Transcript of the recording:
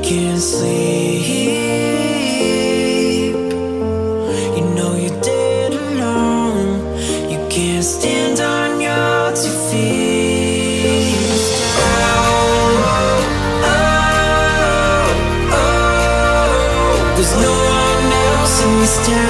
can't sleep. You know you're dead alone. You can't stand on your 2 feet. Oh, oh, oh. There's no one else in this town.